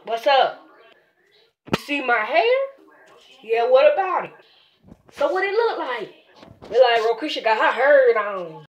What's up? You see my hair? Yeah, what about it? So what it look like? It like Roqesha got her hair on.